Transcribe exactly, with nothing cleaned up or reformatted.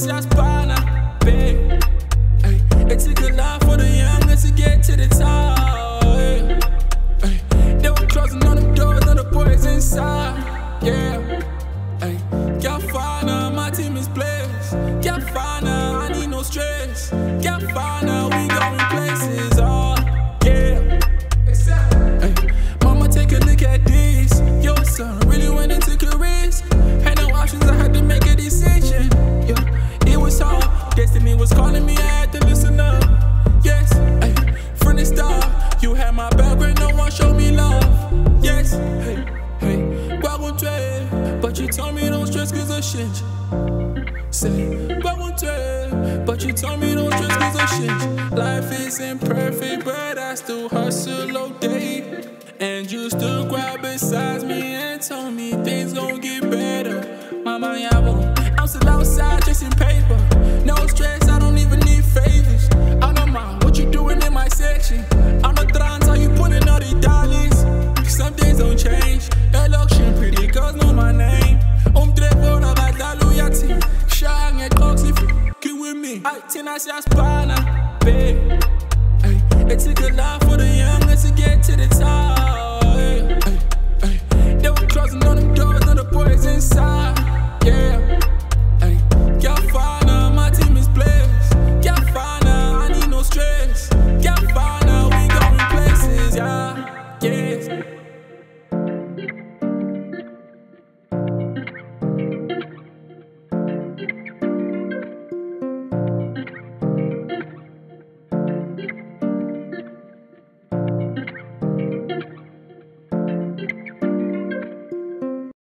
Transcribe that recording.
Siyaspana, babe. Ay, it took a lot for the youngest to get to the top. Ay, ay, they were closing on them doors, on the boys inside. Yeah. Ay, can't find her, my team is blessed. Can't find her, I need no stress. Can't find her, we going places. Oh, yeah. Ay, mama, take a look at this. Your son really went and took a risk. Had no options, I had to make a decision. Yeah, it was hard. Destiny was calling me, I had to listen up. Yes, ay, from the start, you had my back when no one showed me love. Yes, hey, hey, why won't you? But you told me don't stress cause I change. Say, why won't you? But you told me don't stress cause I change. Life isn't perfect, but I still hustle all day. And you still grab beside me and told me things gon' get better. Mama, yeah, won't. I'm still outside chasing paper. No stress, I don't even need favors. I don't mind what you doing in my section. I'm the trans, how you pulling all these dollars. Some things don't change. Election pretty girls know my name. Um trevo na bata loyalty. Shang et talks if you keep with me. I tin I Siyaspana, babe. Ay, it took a lot for the youngest to get to the top.